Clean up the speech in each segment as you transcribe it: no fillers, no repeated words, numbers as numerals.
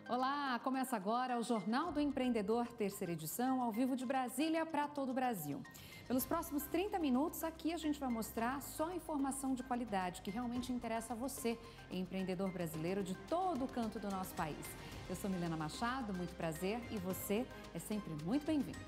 Olá, começa agora o Jornal do Empreendedor, terceira edição, ao vivo de Brasília para todo o Brasil. Pelos próximos 30 minutos, aqui a gente vai mostrar só informação de qualidade que realmente interessa a você, empreendedor brasileiro de todo o canto do nosso país. Eu sou Milena Machado, muito prazer, e você é sempre muito bem-vindo.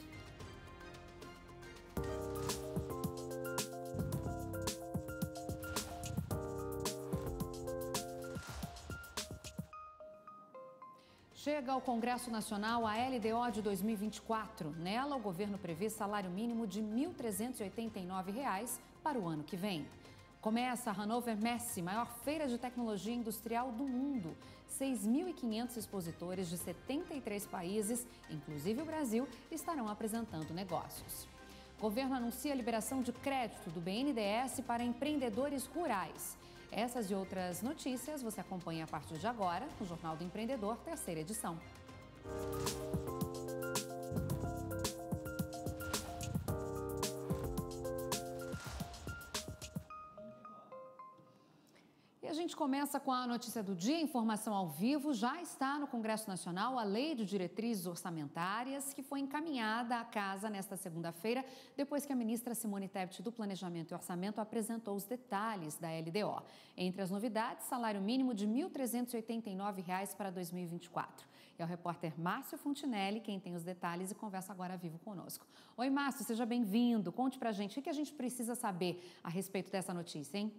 Chega ao Congresso Nacional a LDO de 2024. Nela, o governo prevê salário mínimo de R$ 1.389 para o ano que vem. Começa a Hannover Messe, maior feira de tecnologia industrial do mundo. 6.500 expositores de 73 países, inclusive o Brasil, estarão apresentando negócios. O governo anuncia a liberação de crédito do BNDES para empreendedores rurais. Essas e outras notícias você acompanha a partir de agora no Jornal do Empreendedor, terceira edição. E a gente começa com a notícia do dia, informação ao vivo. Já está no Congresso Nacional a Lei de Diretrizes Orçamentárias, que foi encaminhada à casa nesta segunda-feira, depois que a ministra Simone Tebet do Planejamento e Orçamento apresentou os detalhes da LDO. Entre as novidades, salário mínimo de R$ 1.389 para 2024. É o repórter Márcio Fontinelli quem tem os detalhes e conversa agora vivo conosco. Oi, Márcio, seja bem-vindo. Conte pra gente o que a gente precisa saber a respeito dessa notícia, hein?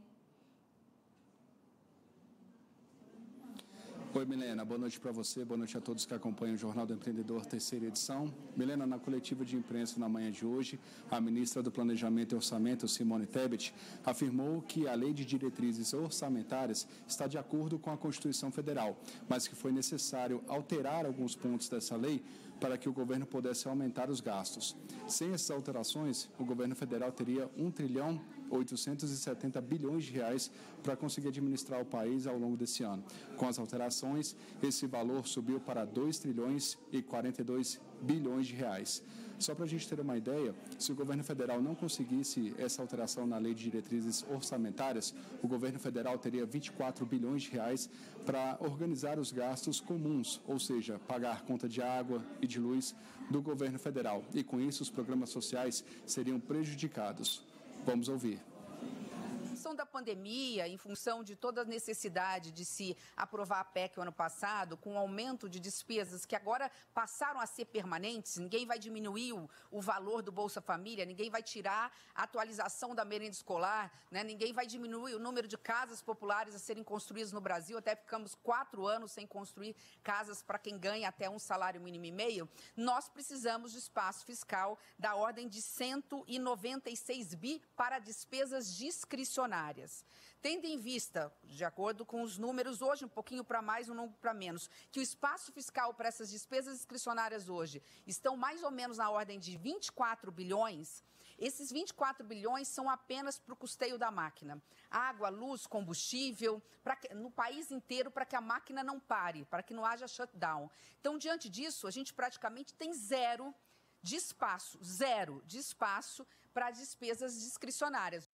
Oi, Milena, boa noite para você, boa noite a todos que acompanham o Jornal do Empreendedor, terceira edição. Milena, na coletiva de imprensa na manhã de hoje, a ministra do Planejamento e Orçamento, Simone Tebet, afirmou que a Lei de Diretrizes Orçamentárias está de acordo com a Constituição Federal, mas que foi necessário alterar alguns pontos dessa lei para que o governo pudesse aumentar os gastos. Sem essas alterações, o governo federal teria R$1,870 bilhões para conseguir administrar o país ao longo desse ano. Com as alterações, esse valor subiu para R$2,42 bilhões. Só para a gente ter uma ideia, se o governo federal não conseguisse essa alteração na Lei de Diretrizes Orçamentárias, o governo federal teria R$24 bilhões para organizar os gastos comuns, ou seja, pagar conta de água e de luz do governo federal. E com isso, os programas sociais seriam prejudicados. Vamos ouvir. Em função da pandemia, em função de toda a necessidade de se aprovar a PEC o ano passado, com o aumento de despesas que agora passaram a ser permanentes, ninguém vai diminuir o valor do Bolsa Família, ninguém vai tirar a atualização da merenda escolar, né? Ninguém vai diminuir o número de casas populares a serem construídas no Brasil, até ficamos 4 anos sem construir casas para quem ganha até um salário mínimo e meio. Nós precisamos de espaço fiscal da ordem de 196 bi para despesas discricionárias. Tendo em vista, de acordo com os números hoje, um pouquinho para mais, um pouco para menos, que o espaço fiscal para essas despesas discricionárias hoje estão mais ou menos na ordem de 24 bilhões, esses 24 bilhões são apenas para o custeio da máquina. Água, luz, combustível, no país inteiro, para que a máquina não pare, para que não haja shutdown. Então, diante disso, a gente praticamente tem zero de espaço para despesas discricionárias.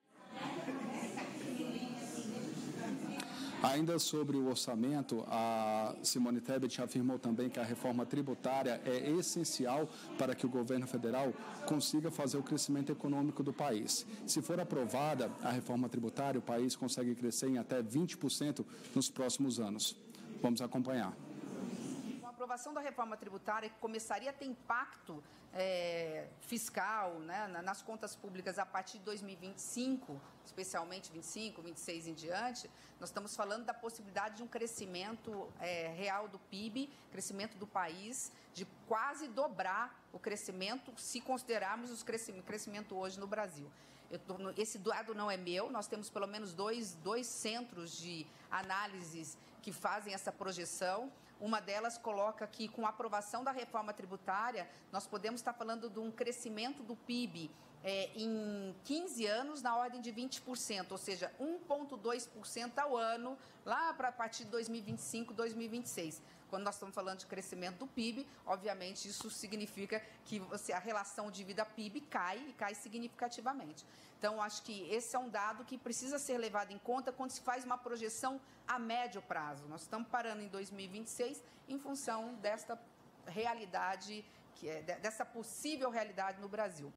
Ainda sobre o orçamento, a Simone Tebet afirmou também que a reforma tributária é essencial para que o governo federal consiga fazer o crescimento econômico do país. Se for aprovada a reforma tributária, o país consegue crescer em até 20% nos próximos anos. Vamos acompanhar. A aprovação da reforma tributária, que começaria a ter impacto fiscal, né, nas contas públicas a partir de 2025, especialmente 25, 26 em diante, nós estamos falando da possibilidade de um crescimento real do PIB, crescimento do país, de quase dobrar o crescimento, se considerarmos o crescimento hoje no Brasil. Esse dado não é meu, nós temos pelo menos dois centros de análises que fazem essa projeção. Uma delas coloca que, com a aprovação da reforma tributária, nós podemos estar falando de um crescimento do PIB em 15 anos na ordem de 20%, ou seja, 1,2% ao ano, lá para a partir de 2025, 2026. Quando nós estamos falando de crescimento do PIB, obviamente isso significa que a relação dívida-PIB cai e cai significativamente. Então, acho que esse é um dado que precisa ser levado em conta quando se faz uma projeção a médio prazo. Nós estamos parando em 2026 em função desta realidade, dessa possível realidade no Brasil.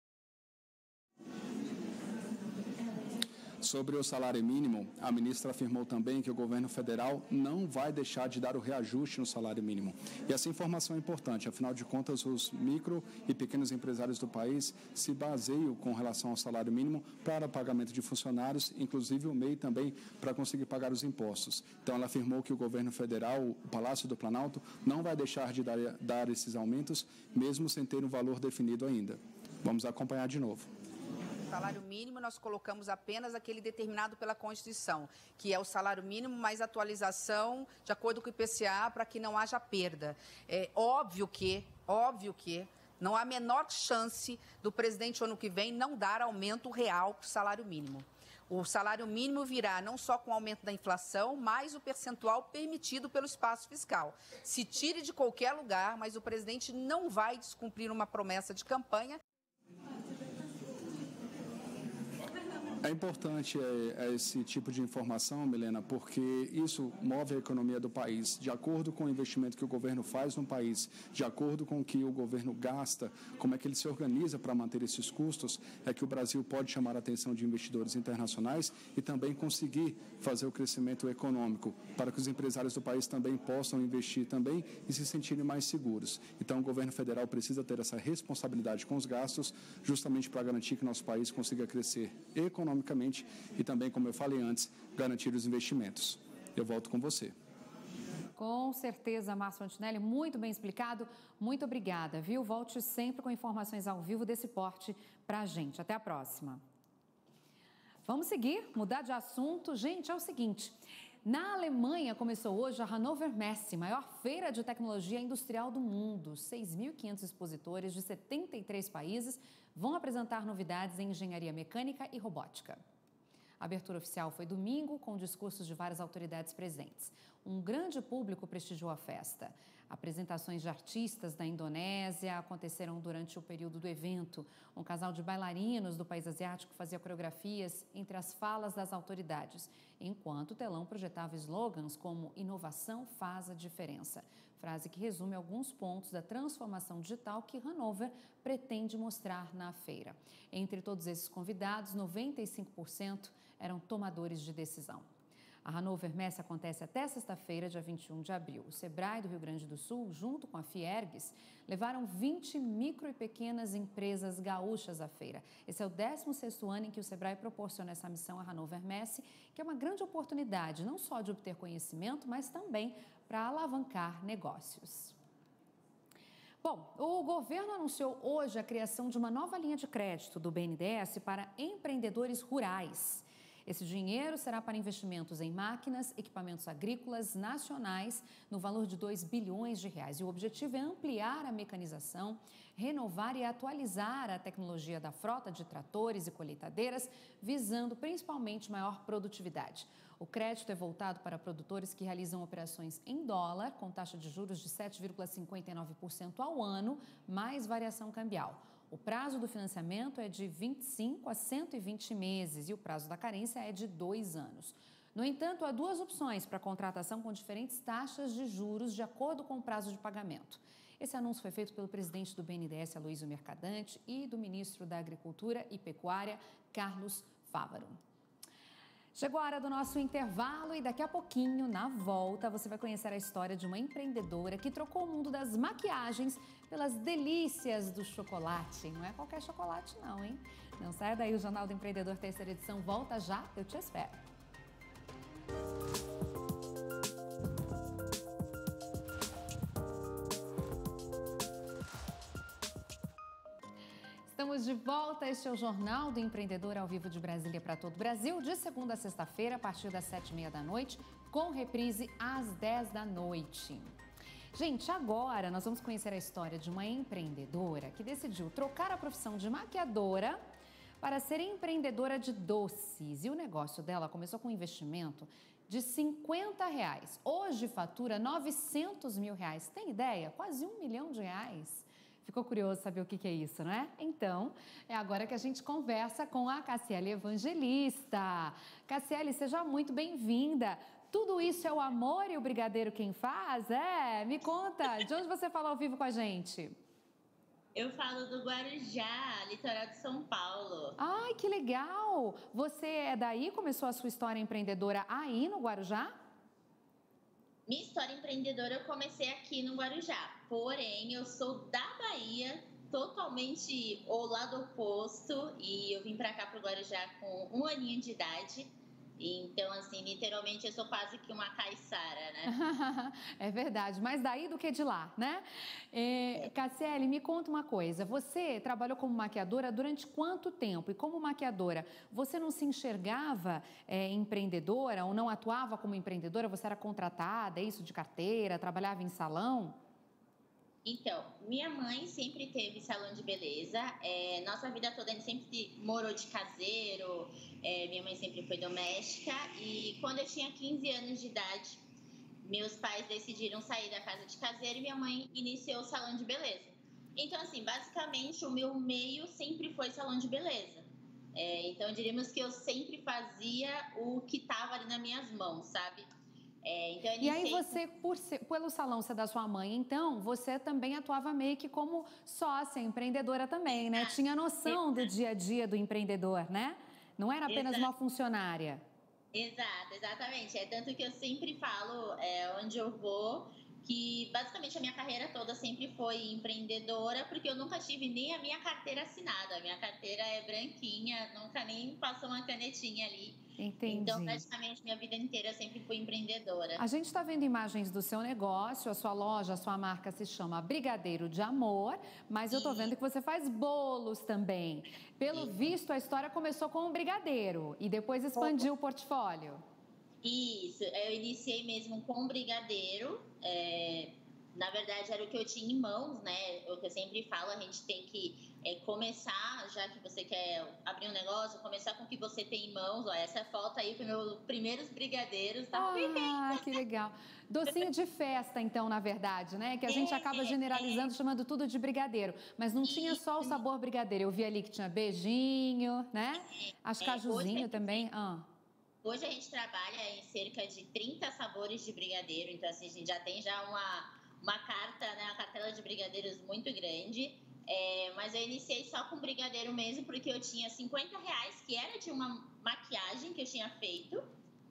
Sobre o salário mínimo, a ministra afirmou também que o governo federal não vai deixar de dar o reajuste no salário mínimo. E essa informação é importante, afinal de contas, os micro e pequenos empresários do país se baseiam com relação ao salário mínimo para pagamento de funcionários, inclusive o MEI também para conseguir pagar os impostos. Então, ela afirmou que o governo federal, o Palácio do Planalto, não vai deixar de dar esses aumentos, mesmo sem ter um valor definido ainda. Vamos acompanhar de novo. Salário mínimo, nós colocamos apenas aquele determinado pela Constituição, que é o salário mínimo mais atualização de acordo com o IPCA para que não haja perda. É óbvio que não há a menor chance do presidente ano que vem não dar aumento real para o salário mínimo. O salário mínimo virá não só com o aumento da inflação, mas o percentual permitido pelo espaço fiscal. Se tire de qualquer lugar, mas o presidente não vai descumprir uma promessa de campanha. É importante esse tipo de informação, Milena, porque isso move a economia do país. De acordo com o investimento que o governo faz no país, de acordo com o que o governo gasta, como é que ele se organiza para manter esses custos, é que o Brasil pode chamar a atenção de investidores internacionais e também conseguir fazer o crescimento econômico, para que os empresários do país também possam investir também e se sentirem mais seguros. Então, o governo federal precisa ter essa responsabilidade com os gastos, justamente para garantir que nosso país consiga crescer economicamente e também, como eu falei antes, garantir os investimentos. Eu volto com você. Com certeza, Márcio Fontinelli, muito bem explicado. Muito obrigada, viu? Volte sempre com informações ao vivo desse porte para a gente. Até a próxima. Vamos seguir, mudar de assunto. Gente, é o seguinte, na Alemanha começou hoje a Hannover Messe, maior feira de tecnologia industrial do mundo. 6.500 expositores de 73 países vão apresentar novidades em engenharia mecânica e robótica. A abertura oficial foi domingo, com discursos de várias autoridades presentes. Um grande público prestigiou a festa. Apresentações de artistas da Indonésia aconteceram durante o período do evento. Um casal de bailarinos do país asiático fazia coreografias entre as falas das autoridades, enquanto o telão projetava slogans como "Inovação faz a diferença", frase que resume alguns pontos da transformação digital que Hannover pretende mostrar na feira. Entre todos esses convidados, 95% eram tomadores de decisão. A Hannover Messe acontece até sexta-feira, dia 21 de abril. O Sebrae do Rio Grande do Sul, junto com a Fiergues, levaram 20 micro e pequenas empresas gaúchas à feira. Esse é o 16º ano em que o Sebrae proporciona essa missão à Hannover Messe, que é uma grande oportunidade não só de obter conhecimento, mas também para alavancar negócios. Bom, o governo anunciou hoje a criação de uma nova linha de crédito do BNDES para empreendedores rurais. Esse dinheiro será para investimentos em máquinas, equipamentos agrícolas nacionais, no valor de R$2 bilhões. E o objetivo é ampliar a mecanização, renovar e atualizar a tecnologia da frota de tratores e colheitadeiras, visando principalmente maior produtividade. O crédito é voltado para produtores que realizam operações em dólar, com taxa de juros de 7,59% ao ano, mais variação cambial. O prazo do financiamento é de 25 a 120 meses e o prazo da carência é de 2 anos. No entanto, há duas opções para contratação com diferentes taxas de juros de acordo com o prazo de pagamento. Esse anúncio foi feito pelo presidente do BNDES, Aloysio Mercadante, e do ministro da Agricultura e Pecuária, Carlos Fávaro. Chegou a hora do nosso intervalo e daqui a pouquinho, na volta, você vai conhecer a história de uma empreendedora que trocou o mundo das maquiagens pelas delícias do chocolate. Não é qualquer chocolate não, hein? Não saia daí, o Jornal do Empreendedor, terceira edição, volta já, eu te espero. Estamos de volta, este é o Jornal do Empreendedor ao vivo de Brasília para todo o Brasil, de segunda a sexta-feira, a partir das 7h30 da noite, com reprise às 10 da noite. Gente, agora nós vamos conhecer a história de uma empreendedora que decidiu trocar a profissão de maquiadora para ser empreendedora de doces. E o negócio dela começou com um investimento de R$50. Hoje fatura R$900 mil. Tem ideia? Quase R$1 milhão. Ficou curioso saber o que é isso, não é? Então, é agora que a gente conversa com a Cassiele Evangelista. Cassiele, seja muito bem-vinda. Tudo isso é o amor e o brigadeiro quem faz? Me conta, de onde você fala ao vivo com a gente? Eu falo do Guarujá, litoral de São Paulo. Ai, que legal! Você é daí? Começou a sua história empreendedora aí no Guarujá? Minha história empreendedora eu comecei aqui no Guarujá, porém eu sou da Bahia, totalmente o lado oposto, e eu vim pra cá pro Guarujá com 1 aninho de idade. Então, assim, literalmente eu sou quase que uma caiçara, né? É verdade, mais daí do que de lá, né? Cassiele, me conta uma coisa, você trabalhou como maquiadora durante quanto tempo? E como maquiadora, você não se enxergava empreendedora ou não atuava como empreendedora? Você era contratada, isso de carteira, trabalhava em salão? Então, minha mãe sempre teve salão de beleza, nossa vida toda a gente sempre morou de caseiro, minha mãe sempre foi doméstica e quando eu tinha 15 anos de idade, meus pais decidiram sair da casa de caseiro e minha mãe iniciou o salão de beleza. Então, assim, basicamente o meu meio sempre foi salão de beleza. Então, diríamos que eu sempre fazia o que estava ali nas minhas mãos, sabe? Então, e aí você, pelo salão ser da sua mãe, então, você também atuava meio que como sócia, empreendedora também, né? Tinha noção do dia a dia do empreendedor, né? Não era apenas uma funcionária. Exatamente. Tanto que eu sempre falo, onde eu vou, que basicamente a minha carreira toda sempre foi empreendedora, porque eu nunca tive nem a minha carteira assinada. A minha carteira é branquinha, nunca nem passou uma canetinha ali. Entendi. Então, praticamente, minha vida inteira eu sempre fui empreendedora. A gente está vendo imagens do seu negócio, a sua loja, a sua marca se chama Brigadeiro de Amor, mas eu estou vendo que você faz bolos também. Pelo visto, a história começou com um brigadeiro e depois expandiu o portfólio. Isso, eu iniciei mesmo com um brigadeiro, na verdade era o que eu tinha em mãos, né? O que eu sempre falo, a gente tem que começar, já que você quer abrir um negócio, começar com o que você tem em mãos. Ó, essa foto aí foi meus primeiros brigadeiros, tá? Que legal. Docinho de festa, então, na verdade, né? Que a gente acaba generalizando, chamando tudo de brigadeiro. Mas não tinha só o sabor brigadeiro, eu vi ali que tinha beijinho, né? Acho cajuzinho também. Hoje a gente trabalha em cerca de 30 sabores de brigadeiro, então assim, a gente já tem uma carta, né, uma cartela de brigadeiros muito grande, mas eu iniciei só com brigadeiro mesmo, porque eu tinha R$50, que era de uma maquiagem que eu tinha feito,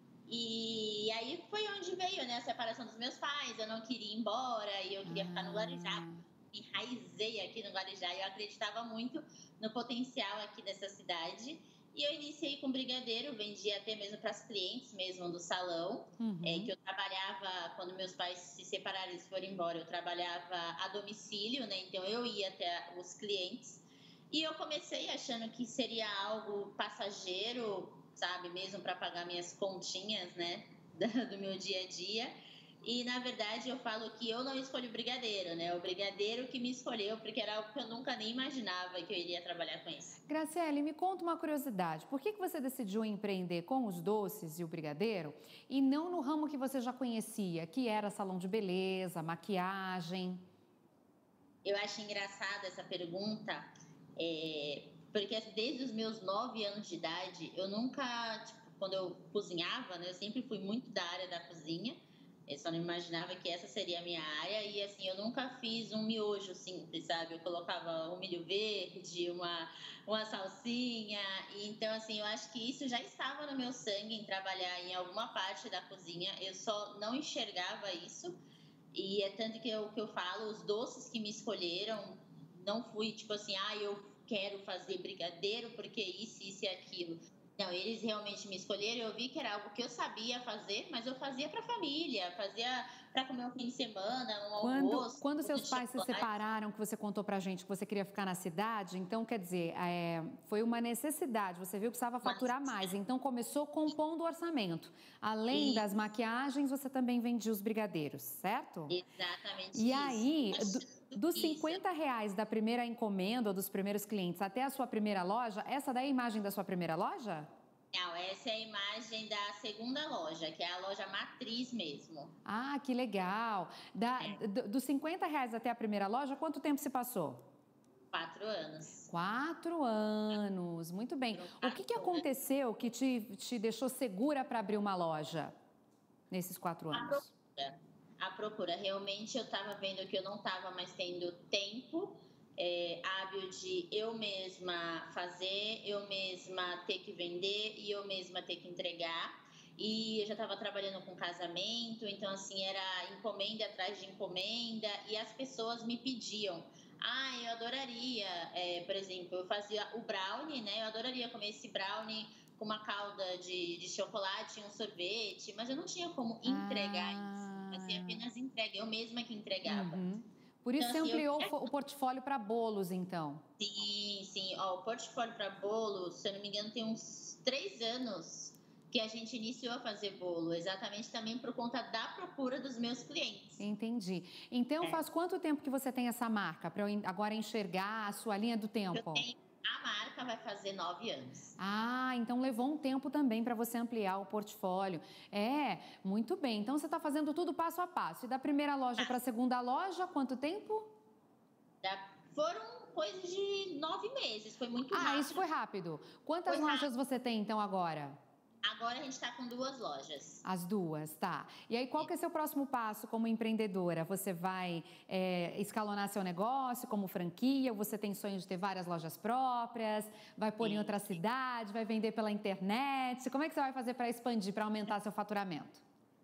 e aí foi onde veio, né, a separação dos meus pais, eu não queria ir embora, e eu queria ficar no Guarujá, enraizei aqui no Guarujá, e eu acreditava muito no potencial aqui dessa cidade. E eu iniciei com brigadeiro, vendia até mesmo para as clientes mesmo do salão, que eu trabalhava, quando meus pais se separaram, eles foram embora, eu trabalhava a domicílio, né? Então eu ia até os clientes e eu comecei achando que seria algo passageiro, sabe? Mesmo para pagar minhas continhas, né? Do meu dia a dia. E, na verdade, eu falo que eu não escolhi o brigadeiro, né? O brigadeiro que me escolheu, porque era algo que eu nunca nem imaginava que eu iria trabalhar com isso. Graciele, me conta uma curiosidade. Por que você decidiu empreender com os doces e o brigadeiro e não no ramo que você já conhecia, que era salão de beleza, maquiagem? Eu acho engraçada essa pergunta, porque desde os meus 9 anos de idade, eu nunca, quando eu cozinhava, né? Eu sempre fui muito da área da cozinha. Eu só não imaginava que essa seria a minha área e, assim, eu nunca fiz um miojo simples, sabe? Eu colocava um milho verde, uma salsinha. Então, assim, eu acho que isso já estava no meu sangue em trabalhar em alguma parte da cozinha. Eu só não enxergava isso. E é tanto que eu falo, os doces que me escolheram, não fui tipo assim, eu quero fazer brigadeiro porque isso e aquilo. Não, eles realmente me escolheram, eu vi que era algo que eu sabia fazer, mas eu fazia para a família, fazia para comer um fim de semana, um almoço. Quando seus pais se separaram, que você contou pra gente que você queria ficar na cidade, então, quer dizer, foi uma necessidade, você viu que precisava faturar mais, então começou compondo o orçamento. Além das maquiagens, você também vendia os brigadeiros, certo? Exatamente E aí, Dos R$50 da primeira encomenda ou dos primeiros clientes até a sua primeira loja, essa daí é a imagem da sua primeira loja? Não, essa é a imagem da segunda loja, que é a loja matriz mesmo. Ah, que legal. Dos R$50 até a primeira loja, quanto tempo se passou? 4 anos. 4 anos, muito bem. O que aconteceu que te deixou segura para abrir uma loja nesses 4 anos? A procura. Realmente eu estava vendo que eu não estava mais tendo tempo hábil de eu mesma fazer, eu mesma ter que vender e eu mesma ter que entregar. E eu já estava trabalhando com casamento, então assim, era encomenda atrás de encomenda e as pessoas me pediam. Eu adoraria, por exemplo, eu fazia o brownie, né? Eu adoraria comer esse brownie com uma calda de chocolate e um sorvete, mas eu não tinha como entregar isso. Assim, apenas entrega, eu mesma que entregava. Por isso então, você ampliou o portfólio para bolos, então? Sim. O portfólio para bolos, se eu não me engano, tem uns 3 anos que a gente iniciou a fazer bolo, exatamente também por conta da procura dos meus clientes. Entendi. Então, faz quanto tempo que você tem essa marca, para eu agora enxergar a sua linha do tempo? A marca vai fazer 9 anos. Então levou um tempo também para você ampliar o portfólio. Muito bem. Então, você está fazendo tudo passo a passo. E da primeira loja para a segunda loja, quanto tempo? Foram coisas de 9 meses, foi muito rápido. Isso foi rápido. Quantas lojas você tem, então, agora? Agora a gente está com 2 lojas. As 2, tá. E aí, qual que é seu próximo passo como empreendedora? Você vai escalonar seu negócio como franquia? Ou você tem sonho de ter várias lojas próprias? Vai pôr em outra cidade? Vai vender pela internet? Como é que você vai fazer para expandir, para aumentar seu faturamento?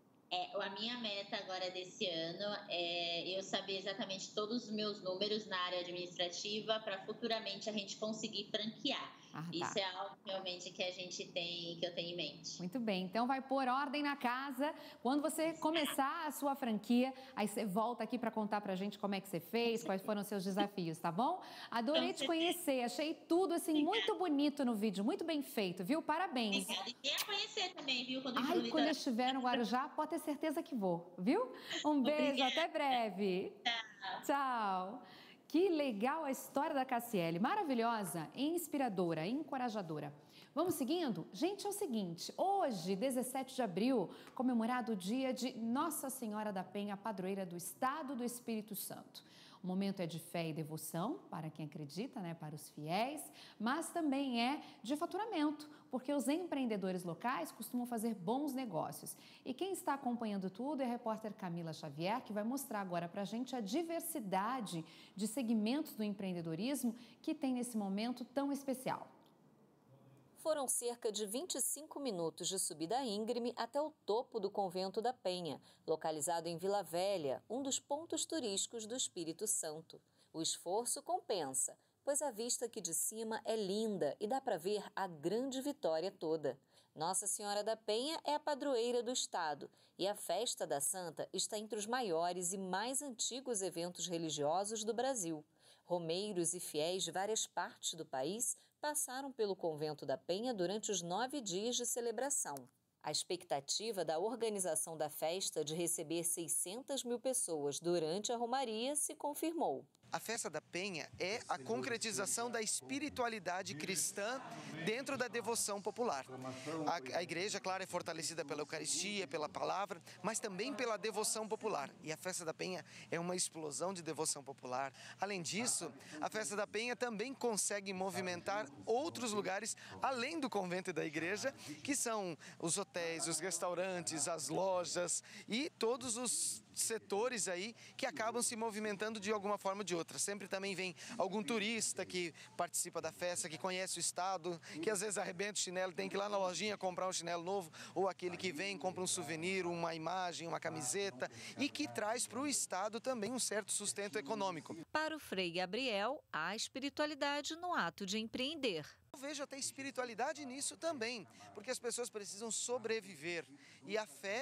A minha meta agora desse ano é eu saber exatamente todos os meus números na área administrativa para futuramente a gente conseguir franquear. Isso é algo realmente que eu tenho em mente. Muito bem, então vai pôr ordem na casa. Quando você começar a sua franquia, aí você volta aqui para contar pra gente como é que você fez, quais foram os seus desafios, tá bom? Adorei te conhecer, achei tudo assim muito bonito no vídeo, muito bem feito, viu? Parabéns. Obrigada. E venha conhecer também, viu? Quando eu estiver no Guarujá, pode ter certeza que vou, viu? Um beijo, até breve. Tchau. Que legal a história da Cassiele, maravilhosa, inspiradora, encorajadora. Vamos seguindo? Gente, é o seguinte, hoje, 17 de abril, comemorado o dia de Nossa Senhora da Penha, padroeira do Estado do Espírito Santo. O momento é de fé e devoção, para quem acredita, né, para os fiéis, mas também é de faturamento, porque os empreendedores locais costumam fazer bons negócios. E quem está acompanhando tudo é a repórter Camila Xavier, que vai mostrar agora para a gente a diversidade de segmentos do empreendedorismo que tem nesse momento tão especial. Foram cerca de 25 minutos de subida íngreme até o topo do Convento da Penha, localizado em Vila Velha, um dos pontos turísticos do Espírito Santo. O esforço compensa, pois a vista aqui de cima é linda e dá para ver a grande Vitória toda. Nossa Senhora da Penha é a padroeira do estado e a Festa da Santa está entre os maiores e mais antigos eventos religiosos do Brasil. Romeiros e fiéis de várias partes do país passaram pelo Convento da Penha durante os 9 dias de celebração. A expectativa da organização da festa de receber 600 mil pessoas durante a romaria se confirmou. A Festa da Penha é a concretização da espiritualidade cristã dentro da devoção popular. A igreja, claro, é fortalecida pela Eucaristia, pela palavra, mas também pela devoção popular. E a Festa da Penha é uma explosão de devoção popular. Além disso, a Festa da Penha também consegue movimentar outros lugares além do convento e da igreja, que são os hotéis, os restaurantes, as lojas e todos os setores aí que acabam se movimentando de alguma forma ou de outra. Sempre também vem algum turista que participa da festa, que conhece o estado, que às vezes arrebenta o chinelo, tem que ir lá na lojinha comprar um chinelo novo, ou aquele que vem, compra um souvenir, uma imagem, uma camiseta, e que traz para o estado também um certo sustento econômico. Para o Frei Gabriel, há espiritualidade no ato de empreender. Eu vejo até espiritualidade nisso também, porque as pessoas precisam sobreviver e a fé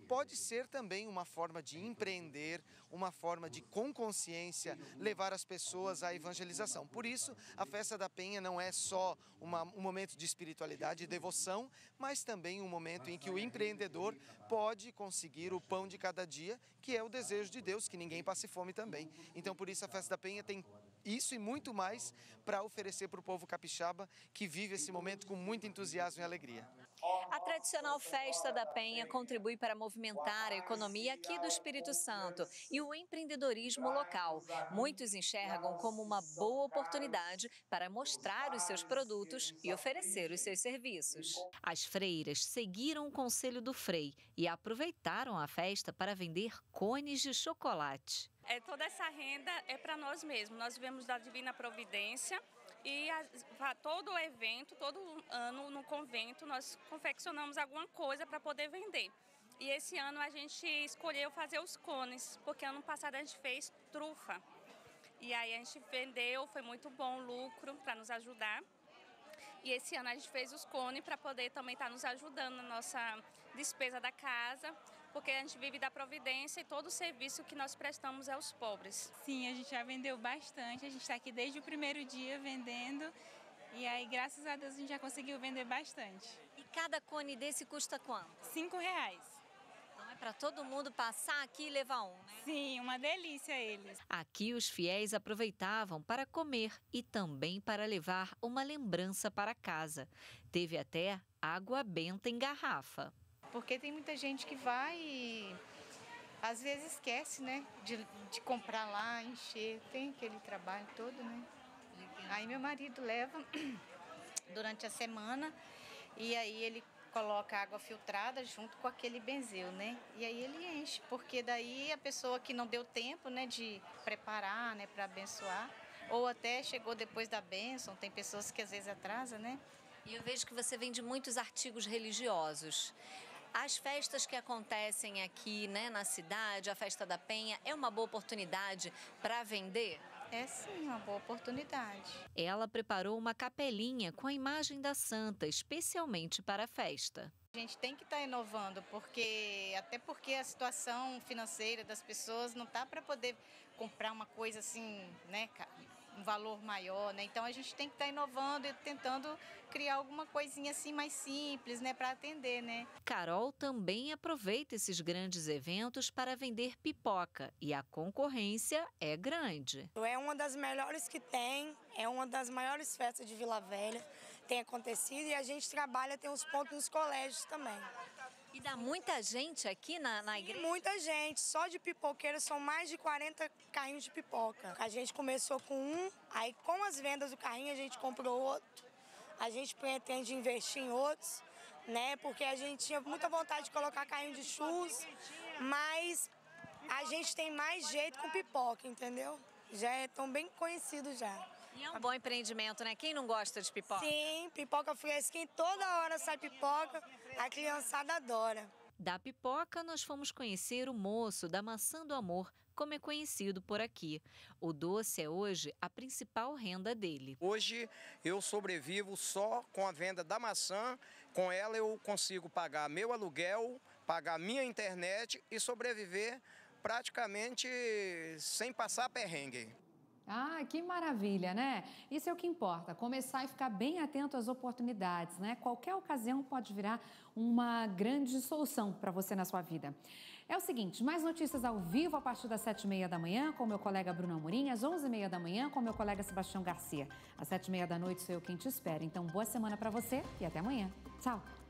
pode ser também uma forma de empreender, uma forma de, com consciência, levar as pessoas à evangelização. Por isso, a Festa da Penha não é só um momento de espiritualidade e devoção, mas também um momento em que o empreendedor pode conseguir o pão de cada dia, que é o desejo de Deus, que ninguém passe fome também. Então, por isso, a Festa da Penha tem isso e muito mais para oferecer para o povo capixaba, que vive esse momento com muito entusiasmo e alegria. A tradicional Festa da Penha contribui para movimentar a economia aqui do Espírito Santo e o empreendedorismo local. Muitos enxergam como uma boa oportunidade para mostrar os seus produtos e oferecer os seus serviços. As freiras seguiram o conselho do Frei e aproveitaram a festa para vender cones de chocolate. Toda essa renda é para nós mesmos. Nós vivemos da Divina Providência. E todo evento, todo ano no convento, nós confeccionamos alguma coisa para poder vender. E esse ano a gente escolheu fazer os cones, porque ano passado a gente fez trufa. E aí a gente vendeu, foi muito bom o lucro para nos ajudar. E esse ano a gente fez os cones para poder também estar nos ajudando na nossa despesa da casa, porque a gente vive da providência e todo o serviço que nós prestamos é aos pobres. Sim, a gente já vendeu bastante, a gente está aqui desde o primeiro dia vendendo e aí, graças a Deus, a gente já conseguiu vender bastante. E cada cone desse custa quanto? R$5. Então é para todo mundo passar aqui e levar um, né? Sim, uma delícia eles. Aqui os fiéis aproveitavam para comer e também para levar uma lembrança para casa. Teve até água benta em garrafa. Porque tem muita gente que vai e às vezes esquece, né, de comprar lá, encher, tem aquele trabalho todo, né? Aí meu marido leva durante a semana e aí ele coloca água filtrada junto com aquele benzeu, né? E aí ele enche, porque daí a pessoa que não deu tempo, né, de preparar, né, para abençoar, ou até chegou depois da bênção, tem pessoas que às vezes atrasam, né? E eu vejo que você vende muitos artigos religiosos. As festas que acontecem aqui, né, na cidade, a Festa da Penha, é uma boa oportunidade para vender? É sim, uma boa oportunidade. Ela preparou uma capelinha com a imagem da santa, especialmente para a festa. A gente tem que estar inovando, até porque a situação financeira das pessoas não está para poder comprar uma coisa assim, né, um valor maior, né? Então a gente tem que estar inovando e tentando criar alguma coisinha assim mais simples, né, para atender, né? Carol também aproveita esses grandes eventos para vender pipoca e a concorrência é grande. É uma das melhores que tem, é uma das maiores festas de Vila Velha, tem acontecido e a gente trabalha, tem uns pontos nos colégios também. E dá muita gente aqui na igreja? Muita gente, só de pipoqueiro são mais de 40 carrinhos de pipoca. A gente começou com um, aí com as vendas do carrinho a gente comprou outro. A gente pretende investir em outros, né? Porque a gente tinha muita vontade de colocar carrinho de churros, mas a gente tem mais jeito com pipoca, entendeu? Já estão bem conhecidos já. E é um bom empreendimento, né? Quem não gosta de pipoca? Sim, pipoca fresquinha, toda hora sai pipoca, a criançada adora. Da pipoca, nós fomos conhecer o moço da Maçã do Amor, como é conhecido por aqui. O doce é hoje a principal renda dele. Hoje eu sobrevivo só com a venda da maçã, com ela eu consigo pagar meu aluguel, pagar minha internet e sobreviver praticamente sem passar perrengue. Ah, que maravilha, né? Isso é o que importa, começar e ficar bem atento às oportunidades, né? Qualquer ocasião pode virar uma grande solução para você na sua vida. É o seguinte, mais notícias ao vivo a partir das 7h30 da manhã com meu colega Bruno Amorim, às 11h30 da manhã com meu colega Sebastião Garcia. Às 7h30 da noite sou eu quem te espera. Então, boa semana para você e até amanhã. Tchau!